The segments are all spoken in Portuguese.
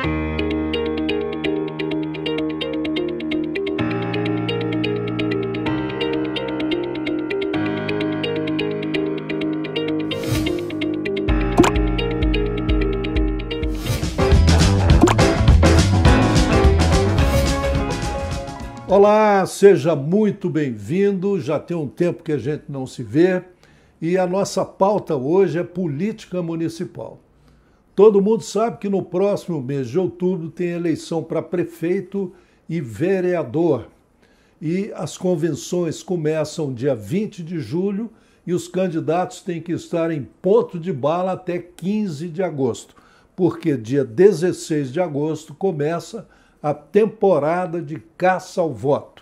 Olá, seja muito bem-vindo. Já tem um tempo que a gente não se vê e a nossa pauta hoje é política municipal. Todo mundo sabe que no próximo mês de outubro tem eleição para prefeito e vereador. E as convenções começam dia 20 de julho e os candidatos têm que estar em ponto de bala até 15 de agosto, porque dia 16 de agosto começa a temporada de caça ao voto.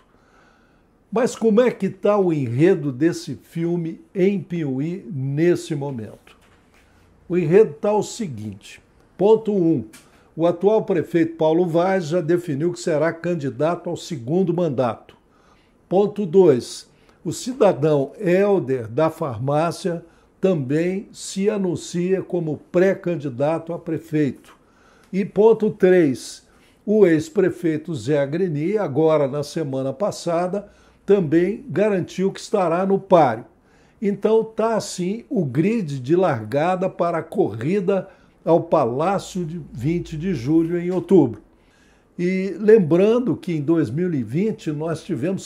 Mas como é que está o enredo desse filme em Piuí nesse momento? O enredo está o seguinte. Ponto 1. O atual prefeito Paulo Vaz já definiu que será candidato ao segundo mandato. Ponto 2. O cidadão Helder da farmácia também se anuncia como pré-candidato a prefeito. E ponto 3. O ex-prefeito Zé Agreni, agora na semana passada, também garantiu que estará no páreo. Então está assim o grid de largada para a corrida ao Palácio de 20 de julho em outubro. E lembrando que em 2020 nós tivemos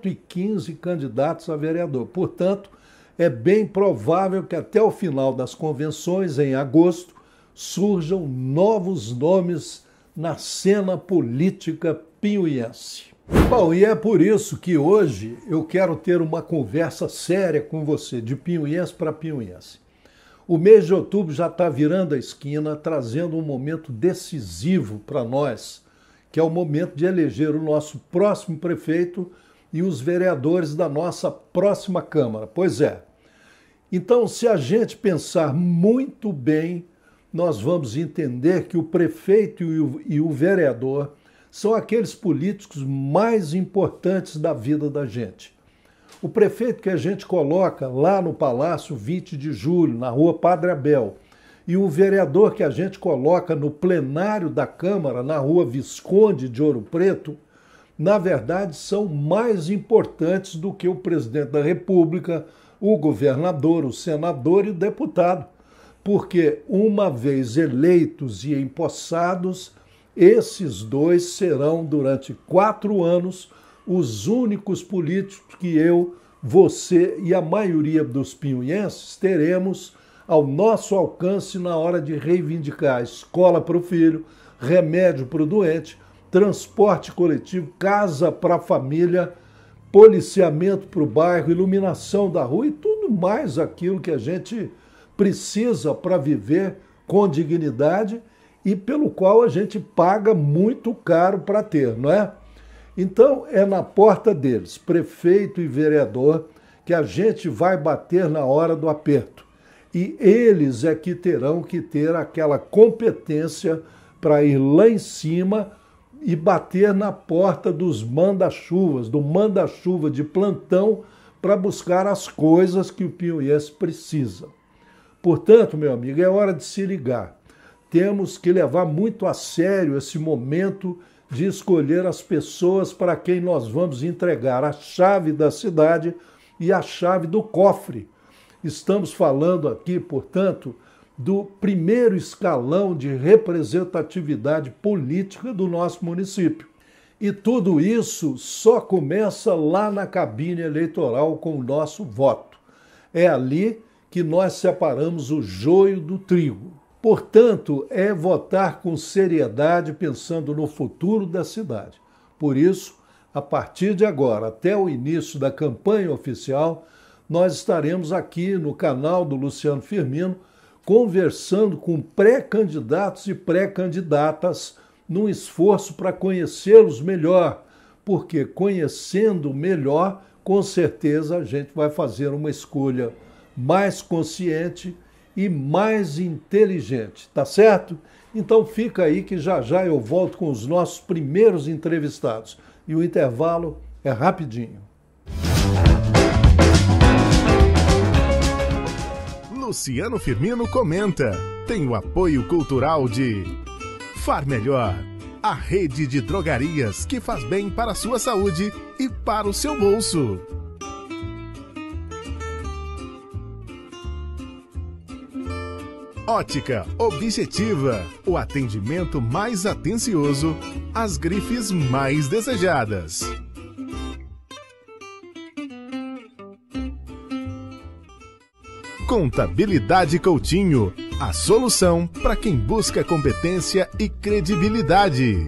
115 candidatos a vereador. Portanto, é bem provável que até o final das convenções, em agosto, surjam novos nomes na cena política piuiense. Bom, e é por isso que hoje eu quero ter uma conversa séria com você, de piuiense para piuiense. O mês de outubro já está virando a esquina, trazendo um momento decisivo para nós, que é o momento de eleger o nosso próximo prefeito e os vereadores da nossa próxima Câmara. Pois é. Então, se a gente pensar muito bem, nós vamos entender que o prefeito e o vereador são aqueles políticos mais importantes da vida da gente. O prefeito que a gente coloca lá no Palácio 20 de julho, na Rua Padre Abel, e o vereador que a gente coloca no plenário da Câmara, na Rua Visconde de Ouro Preto, na verdade são mais importantes do que o presidente da República, o governador, o senador e o deputado. Porque, uma vez eleitos e empossados, esses dois serão, durante 4 anos, os únicos políticos que eu, você e a maioria dos piuienses teremos ao nosso alcance na hora de reivindicar escola para o filho, remédio para o doente, transporte coletivo, casa para a família, policiamento para o bairro, iluminação da rua e tudo mais aquilo que a gente precisa para viver com dignidade e pelo qual a gente paga muito caro para ter, não é? Então, é na porta deles, prefeito e vereador, que a gente vai bater na hora do aperto. E eles é que terão que ter aquela competência para ir lá em cima e bater na porta dos manda-chuvas, do manda-chuva de plantão, para buscar as coisas que o piuiense precisa. Portanto, meu amigo, é hora de se ligar. Temos que levar muito a sério esse momento de escolher as pessoas para quem nós vamos entregar a chave da cidade e a chave do cofre. Estamos falando aqui, portanto, do primeiro escalão de representatividade política do nosso município. E tudo isso só começa lá na cabine eleitoral com o nosso voto. É ali que nós separamos o joio do trigo. Portanto, é votar com seriedade pensando no futuro da cidade. Por isso, a partir de agora, até o início da campanha oficial, nós estaremos aqui no canal do Luciano Firmino conversando com pré-candidatos e pré-candidatas num esforço para conhecê-los melhor, porque conhecendo melhor, com certeza a gente vai fazer uma escolha mais consciente e mais inteligente, tá certo? Então fica aí que já já eu volto com os nossos primeiros entrevistados. E o intervalo é rapidinho. Luciano Firmino comenta. Tem o apoio cultural de Far Melhor, a rede de drogarias que faz bem para a sua saúde e para o seu bolso. Ótica Objetiva, o atendimento mais atencioso, as grifes mais desejadas. Contabilidade Coutinho, a solução para quem busca competência e credibilidade.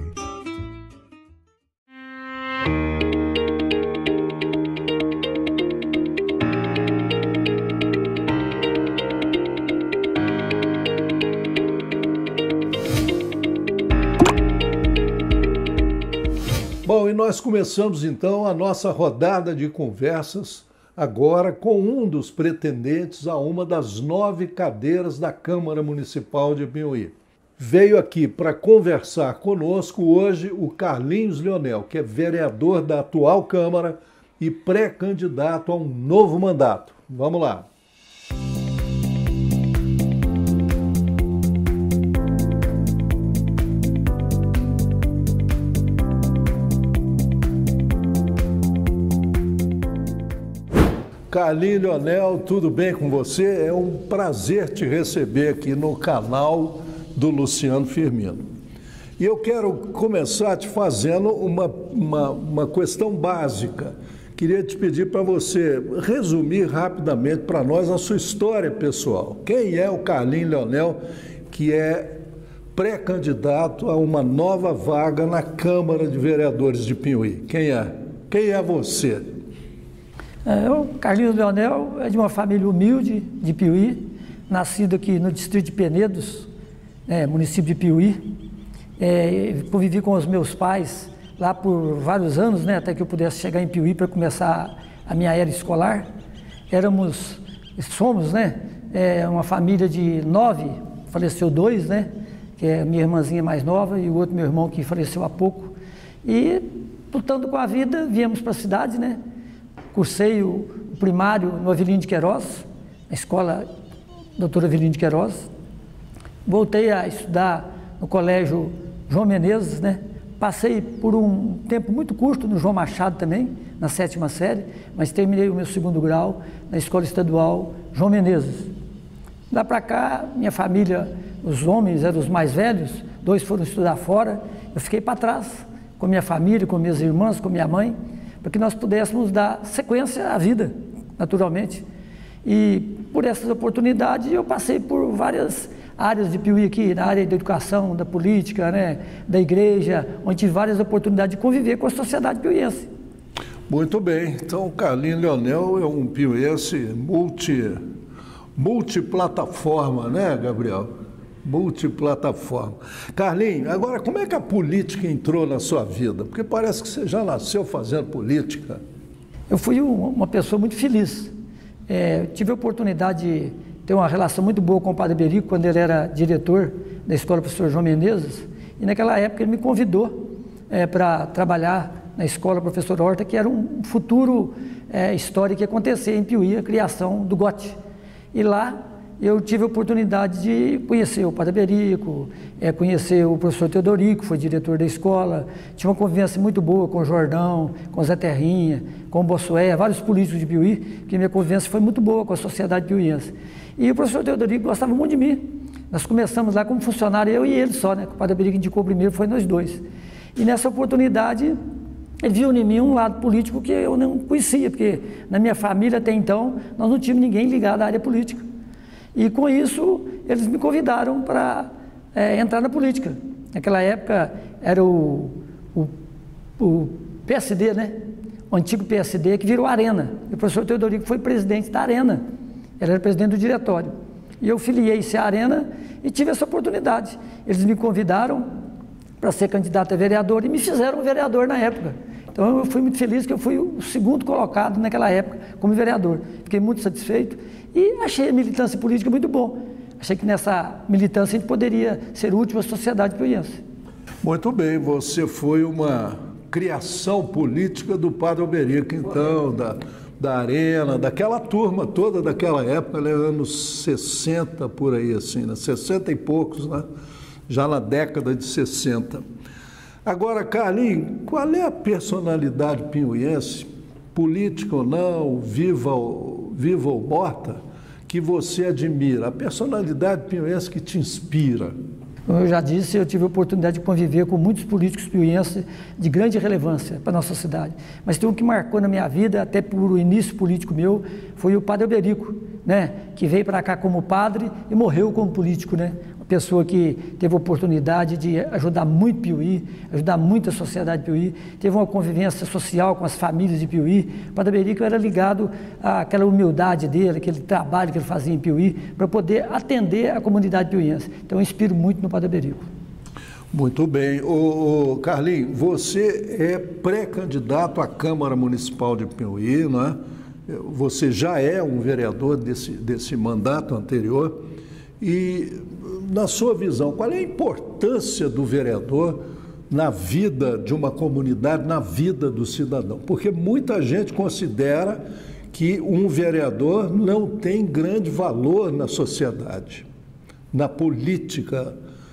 Bom, e nós começamos então a nossa rodada de conversas agora com um dos pretendentes a uma das 9 cadeiras da Câmara Municipal de Piuí. Veio aqui para conversar conosco hoje o Carlinhos Leonel, que é vereador da atual Câmara e pré-candidato a um novo mandato. Vamos lá. Carlinhos Leonel, tudo bem com você? É um prazer te receber aqui no canal do Luciano Firmino. E eu quero começar te fazendo uma questão básica. Queria te pedir para você resumir rapidamente para nós a sua história pessoal. Quem é o Carlinhos Leonel, que é pré-candidato a uma nova vaga na Câmara de Vereadores de Piuí? Quem é? Quem é você? O Carlinhos Leonel é de uma família humilde de Piuí, nascido aqui no distrito de Penedos, município de Piuí. Convivi com os meus pais lá por vários anos, até que eu pudesse chegar em Piuí para começar a minha era escolar. Somos uma família de 9, faleceu 2, que é a minha irmãzinha mais nova e o outro meu irmão que faleceu há pouco. E, lutando com a vida, viemos para a cidade, Cursei o primário no Avelino de Queiroz, na escola doutora Avelino de Queiroz. Voltei a estudar no colégio João Menezes, Passei por um tempo muito curto no João Machado também, na 7ª série, mas terminei o meu 2º grau na escola estadual João Menezes. Lá para cá, minha família, os homens eram os mais velhos, 2 foram estudar fora, eu fiquei para trás com minha família, com minhas irmãs, com minha mãe, para que nós pudéssemos dar sequência à vida, naturalmente. E por essas oportunidades eu passei por várias áreas de Piuí aqui, na área da educação, da política, da igreja, onde tive várias oportunidades de conviver com a sociedade piuiense. Muito bem, então o Carlinhos Leonel é um piuiense multiplataforma, Gabriel? Multiplataforma. Carlinhos, agora como é que a política entrou na sua vida? Porque parece que você já nasceu fazendo política. Eu fui uma pessoa muito feliz. Tive a oportunidade de ter uma relação muito boa com o Padre Berico quando ele era diretor da escola professor João Menezes. E naquela época ele me convidou para trabalhar na escola professor Horta, que era um futuro histórico que ia acontecer em Piuí, a criação do GOT. E lá eu tive a oportunidade de conhecer o Padre Berico, conhecer o professor Teodorico, que foi diretor da escola. Tive uma convivência muito boa com o Jordão, com o Zé Terrinha, com o Bossué, vários políticos de Piuí, que minha convivência foi muito boa com a sociedade piuiense. E o professor Teodorico gostava muito de mim. Nós começamos lá como funcionário, eu e ele só, O Padre Berico indicou primeiro, foi nós 2. E nessa oportunidade, ele viu em mim um lado político que eu não conhecia, porque na minha família até então, nós não tínhamos ninguém ligado à área política. E com isso, eles me convidaram para entrar na política. Naquela época era o PSD, O antigo PSD, que virou Arena. E o professor Teodorico foi presidente da Arena. Ele era presidente do diretório. E eu filiei-se à Arena e tive essa oportunidade. Eles me convidaram para ser candidato a vereador e me fizeram vereador na época. Então eu fui muito feliz que eu fui o 2º colocado naquela época como vereador. Fiquei muito satisfeito e achei a militância política muito bom. Achei que nessa militância a gente poderia ser útil à sociedade piuiense. Muito bem, você foi uma criação política do Padre Alberico, então, da Arena, daquela turma toda daquela época, anos 60 por aí, assim, 60 e poucos, já na década de 60. Agora, Carlinhos, qual é a personalidade piauiense, política ou não, viva ou morta, que você admira? A personalidade piauiense que te inspira? Como eu já disse, eu tive a oportunidade de conviver com muitos políticos piauienses de grande relevância para a nossa cidade. Mas tem um que marcou na minha vida, até por o início político meu, foi o padre Alberico, né? Que veio para cá como padre e morreu como político, né? Uma pessoa que teve a oportunidade de ajudar muito Piauí, ajudar muito a sociedade de Piauí, teve uma convivência social com as famílias de Piauí. O padre Alberico era ligado àquela humildade dele, aquele trabalho que ele fazia em Piauí, para poder atender a comunidade piauiense. Então eu inspiro muito no padre Alberico. Muito bem. Carlinhos, você é pré-candidato à Câmara Municipal de Piauí, não é? Você já é um vereador desse mandato anterior. E, na sua visão, qual é a importância do vereador na vida de uma comunidade, na vida do cidadão? Porque muita gente considera que um vereador não tem grande valor na sociedade, na política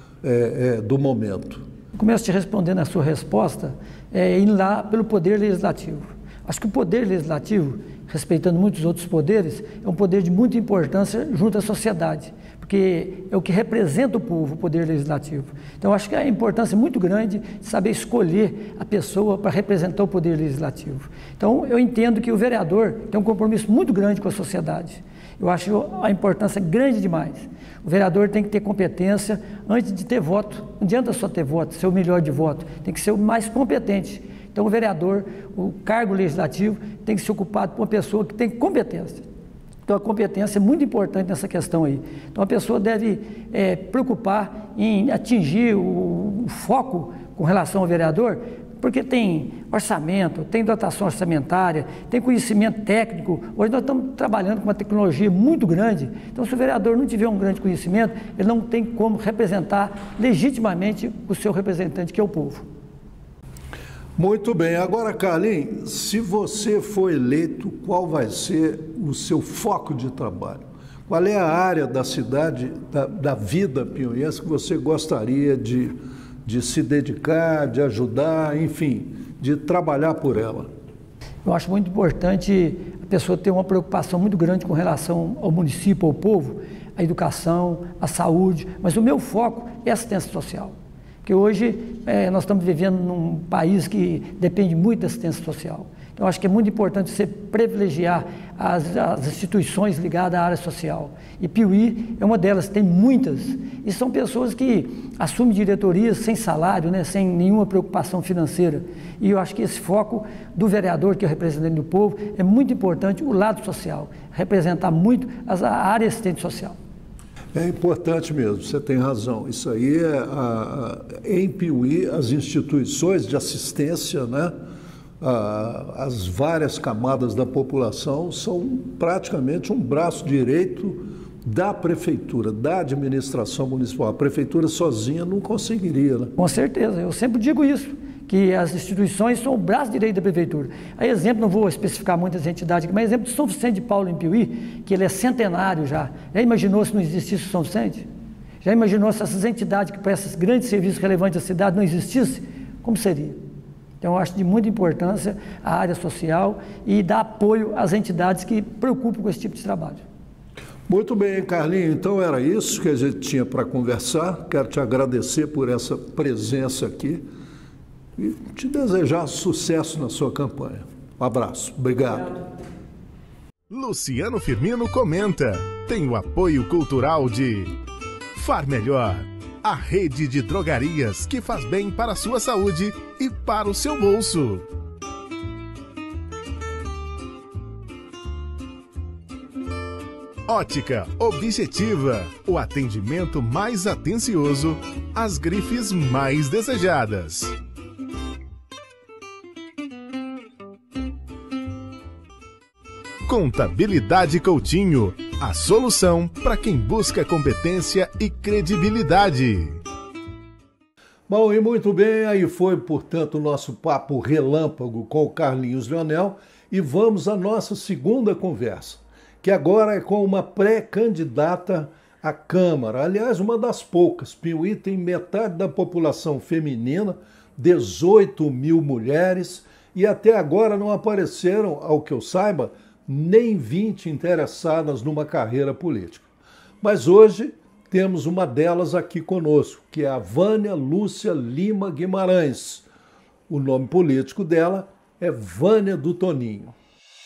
do momento. Começo te respondendo a sua resposta, indo lá pelo Poder Legislativo. Acho que o Poder Legislativo, respeitando muitos outros poderes, é um poder de muita importância junto à sociedade, porque é o que representa o povo, o Poder Legislativo. Então, acho que a importância é muito grande de saber escolher a pessoa para representar o Poder Legislativo. Então, eu entendo que o vereador tem um compromisso muito grande com a sociedade. Eu acho a importância grande demais. O vereador tem que ter competência antes de ter voto. Não adianta só ter voto, ser o melhor de voto, tem que ser o mais competente. Então, o vereador, o cargo legislativo, tem que ser ocupado por uma pessoa que tem competência. Então, a competência é muito importante nessa questão aí. Então, a pessoa deve preocupar em atingir o foco com relação ao vereador, porque tem orçamento, tem dotação orçamentária, tem conhecimento técnico. Hoje nós estamos trabalhando com uma tecnologia muito grande. Então, se o vereador não tiver um grande conhecimento, ele não tem como representar legitimamente o seu representante, que é o povo. Muito bem. Agora, Carlinhos, se você for eleito, qual vai ser o seu foco de trabalho? Qual é a área da cidade, da vida piauiense que você gostaria de se dedicar, de ajudar, enfim, de trabalhar por ela? Eu acho muito importante a pessoa ter uma preocupação muito grande com relação ao município, ao povo, à educação, à saúde, mas o meu foco é a assistência social. Porque hoje nós estamos vivendo num país que depende muito da assistência social. Então, acho que é muito importante você privilegiar as instituições ligadas à área social. E Piauí é uma delas, tem muitas. E são pessoas que assumem diretorias sem salário, né, sem nenhuma preocupação financeira. E eu acho que esse foco do vereador, que é o representante do povo, é muito importante, o lado social, representar muito a área assistente social. É importante mesmo, você tem razão. Isso aí em Piauí, as instituições de assistência, né, as várias camadas da população são praticamente um braço direito da prefeitura, da administração municipal. A prefeitura sozinha não conseguiria, né? Com certeza, eu sempre digo isso, que as instituições são o braço direito da prefeitura. A exemplo, não vou especificar muitas entidades aqui, mas exemplo de São Vicente de Paulo em Piauí, que ele é centenário já. Já imaginou se não existisse o São Vicente? Já imaginou se essas entidades que prestam esses grandes serviços relevantes à cidade não existissem? Como seria? Então, eu acho de muita importância a área social e dar apoio às entidades que preocupam com esse tipo de trabalho. Muito bem, Carlinhos. Então, era isso que a gente tinha para conversar. Quero te agradecer por essa presença aqui e te desejar sucesso na sua campanha. Um abraço. Obrigado. Luciano Firmino comenta. Tem o apoio cultural de Far Melhor, a rede de drogarias que faz bem para a sua saúde e para o seu bolso. Ótica Objetiva, o atendimento mais atencioso, as grifes mais desejadas. Contabilidade Coutinho, a solução para quem busca competência e credibilidade. Bom, e muito bem, aí foi, portanto, o nosso papo relâmpago com o Carlinhos Leonel e vamos à nossa segunda conversa, que agora é com uma pré-candidata a Câmara. Aliás, uma das poucas. Piuí tem metade da população feminina, 18 mil mulheres, e até agora não apareceram, ao que eu saiba, nem 20 interessadas numa carreira política. Mas hoje temos uma delas aqui conosco, que é a Vânia Lúcia Lima Guimarães. O nome político dela é Vânia do Toninho.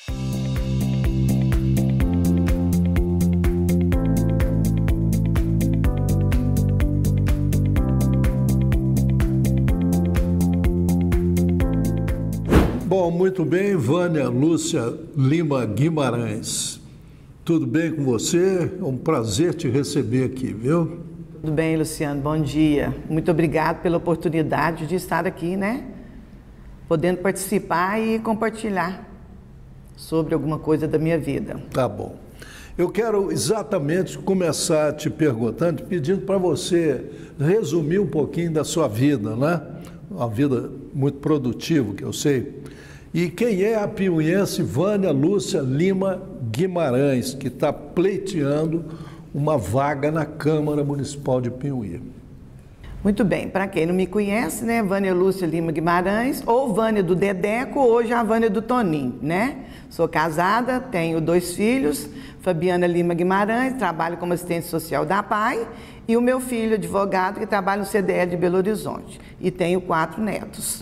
Bom, muito bem, Vânia Lúcia Lima Guimarães. Tudo bem com você? É um prazer te receber aqui, viu? Tudo bem, Luciano, bom dia. Muito obrigado pela oportunidade de estar aqui, né? Podendo participar e compartilhar sobre alguma coisa da minha vida. Tá bom. Eu quero exatamente começar te perguntando, pedindo para você resumir um pouquinho da sua vida, né? Uma vida muito produtiva, que eu sei. E quem é a piuiense Vânia Lúcia Lima Guimarães, que está pleiteando uma vaga na Câmara Municipal de Piuí? Muito bem, para quem não me conhece, né, Vânia Lúcia Lima Guimarães, ou Vânia do Dedeco, hoje a Vânia do Toninho, né? Sou casada, tenho 2 filhos, Fabiana Lima Guimarães, trabalho como assistente social da PAI, e o meu filho, advogado, que trabalha no CDL de Belo Horizonte. E tenho 4 netos.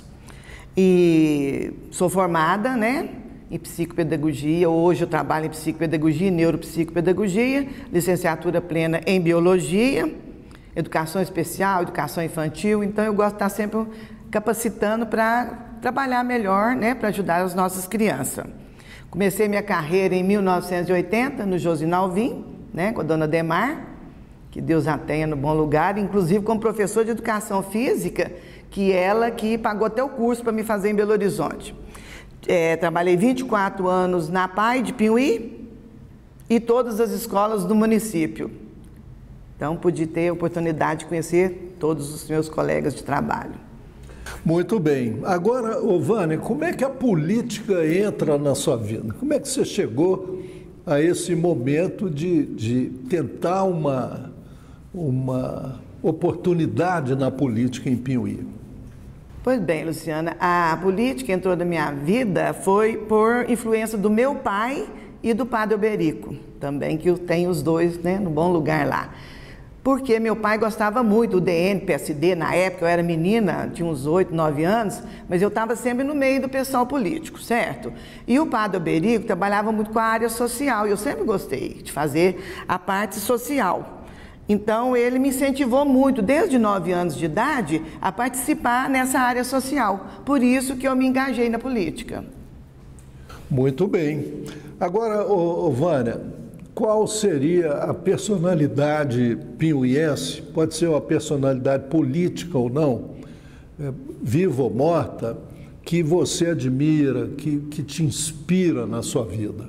E sou formada, né, em psicopedagogia, hoje eu trabalho em psicopedagogia e neuropsicopedagogia, licenciatura plena em biologia, educação especial, educação infantil, então eu gosto de estar sempre capacitando para trabalhar melhor, né, para ajudar as nossas crianças. Comecei minha carreira em 1980 no Josinho Alvim, né, com a dona Demar, que Deus a tenha no bom lugar, inclusive como professor de educação física, que ela que pagou até o curso para me fazer em Belo Horizonte. Trabalhei 24 anos na PAI de Piuí e todas as escolas do município. Então, pude ter a oportunidade de conhecer todos os meus colegas de trabalho. Muito bem. Agora, Vânia, como é que a política entra na sua vida? Como é que você chegou a esse momento de tentar uma oportunidade na política em Piuí? Pois bem, Luciana, a política entrou na minha vida foi por influência do meu pai e do padre Alberico, também, que eu tenho os dois, né, no bom lugar lá. Porque meu pai gostava muito do DN, PSD, na época eu era menina, tinha uns 8, 9 anos, mas eu estava sempre no meio do pessoal político, certo? E o padre Alberico trabalhava muito com a área social, e eu sempre gostei de fazer a parte social. Então, ele me incentivou muito, desde 9 anos de idade, a participar nessa área social. Por isso que eu me engajei na política. Muito bem. Agora, Vânia, qual seria a personalidade piuiense, pode ser uma personalidade política ou não, viva ou morta, que você admira, que te inspira na sua vida?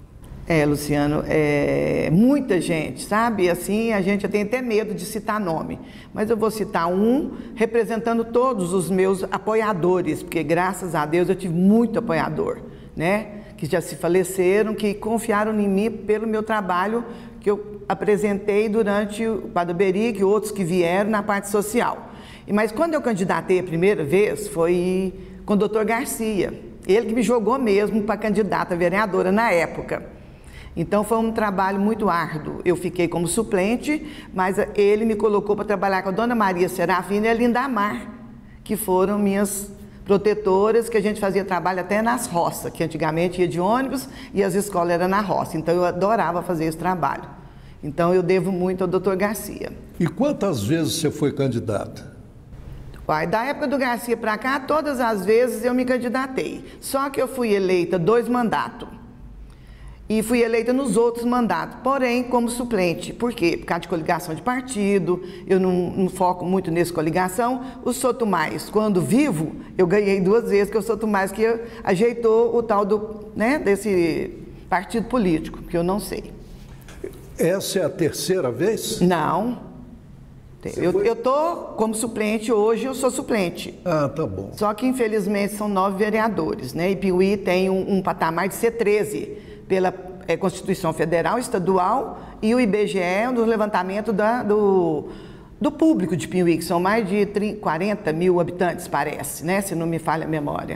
Luciano, muita gente, sabe? Assim, a gente tem até medo de citar nome, mas eu vou citar um representando todos os meus apoiadores, porque graças a Deus eu tive muito apoiador, né? Que já se faleceram, que confiaram em mim pelo meu trabalho que eu apresentei durante o Padre Alberico e outros que vieram na parte social. Mas quando eu candidatei a primeira vez, foi com o doutor Garcia, ele que me jogou mesmo para candidata a vereadora na época. Então foi um trabalho muito árduo. Eu fiquei como suplente, mas ele me colocou para trabalhar com a dona Maria Serafina e a Lindamar, que foram minhas protetoras, que a gente fazia trabalho até nas roças, que antigamente ia de ônibus e as escolas eram na roça. Então eu adorava fazer esse trabalho. Então eu devo muito ao doutor Garcia. E quantas vezes você foi candidata? Da época do Garcia para cá, todas as vezes eu me candidatei. Só que eu fui eleita 2 mandatos. E fui eleita nos outros mandatos, porém como suplente. Por quê? Por causa de coligação de partido, eu não foco muito nessa coligação. O Sotomais, quando vivo, eu ganhei 2 vezes, que é o Sotomais que ajeitou o tal desse partido político, que eu não sei. Essa é a 3ª vez? Não. Eu estou como suplente hoje, eu sou suplente. Ah, tá bom. Só que infelizmente são 9 vereadores, né? E Piuí tem um patamar de ser 13. Pela Constituição Federal, Estadual e o IBGE, do levantamento do público de Pinhuí, que são mais de 40 mil habitantes, parece, né? Se não me falha a memória.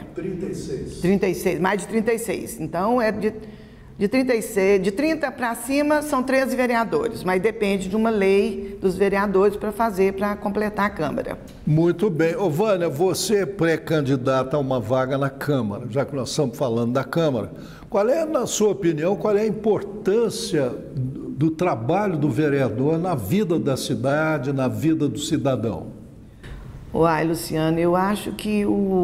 36, mais de 36. Então, de 36, de 30 para cima são 13 vereadores, mas depende de uma lei dos vereadores para completar a Câmara. Muito bem. Ô, Vânia, você é pré-candidata a uma vaga na Câmara, já que nós estamos falando da Câmara. Qual é, na sua opinião, qual é a importância do trabalho do vereador na vida da cidade, na vida do cidadão? Uai, Luciano, eu acho que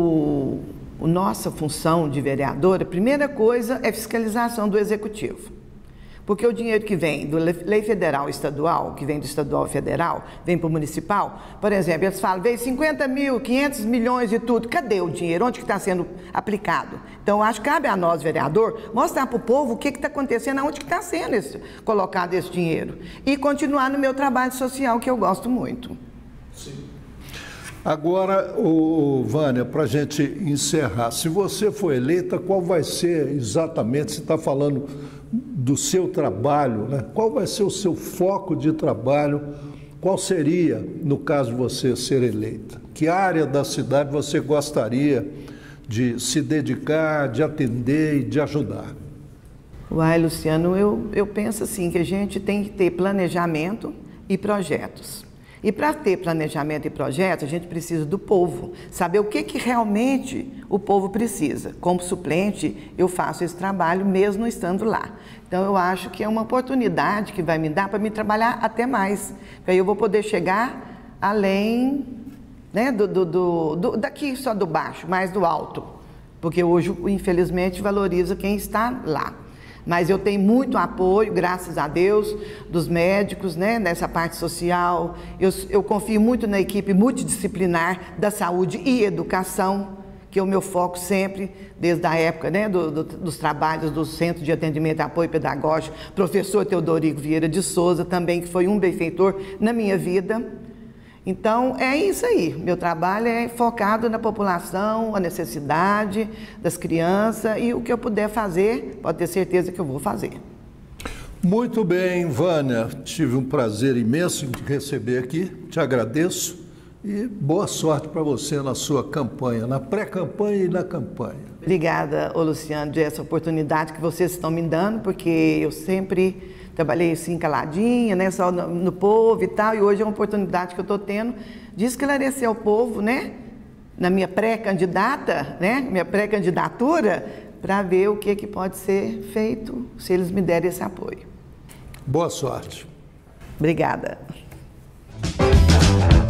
a nossa função de vereador, a primeira coisa é fiscalização do executivo. Porque o dinheiro que vem do lei federal e estadual, que vem do estadual e federal, vem para o municipal, por exemplo, eles falam, veio 50 mil, 500 milhões e tudo, cadê o dinheiro? Onde que está sendo aplicado? Então, acho que cabe a nós, vereador, mostrar para o povo o que está acontecendo, aonde que está sendo colocado esse dinheiro. E continuar no meu trabalho social, que eu gosto muito. Sim. Agora, Vânia, para a gente encerrar, se você for eleita, qual vai ser exatamente, você está falando do seu trabalho, né? Qual vai ser o seu foco de trabalho? Qual seria, no caso de você ser eleita? Que área da cidade você gostaria de se dedicar, de atender e de ajudar? Uai, Luciano, eu penso assim, que a gente tem que ter planejamento e projetos. E para ter planejamento e projeto, a gente precisa do povo, saber o que realmente o povo precisa. Como suplente, eu faço esse trabalho mesmo estando lá. Então, eu acho que é uma oportunidade que vai me dar para me trabalhar até mais. Porque aí eu vou poder chegar além, né, daqui só do baixo, mais do alto. Porque hoje, infelizmente, valoriza quem está lá. Mas eu tenho muito apoio, graças a Deus, dos médicos, né, nessa parte social. Eu confio muito na equipe multidisciplinar da saúde e educação, que é o meu foco sempre, desde a época, né, dos trabalhos do Centro de Atendimento e Apoio Pedagógico, professor Teodorico Vieira de Souza, também, que foi um benfeitor na minha vida. Então, é isso aí. Meu trabalho é focado na população, a necessidade das crianças e o que eu puder fazer, pode ter certeza que eu vou fazer. Muito bem, Vânia. Tive um prazer imenso em te receber aqui. Te agradeço e boa sorte para você na sua campanha, na pré-campanha e na campanha. Obrigada, Luciano, por essa oportunidade que vocês estão me dando, porque eu sempre trabalhei assim caladinha, né, só no povo e tal, e hoje é uma oportunidade que eu estou tendo de esclarecer ao povo, né, na minha pré-candidata, né, minha pré-candidatura, para ver o que pode ser feito se eles me derem esse apoio. Boa sorte. Obrigada.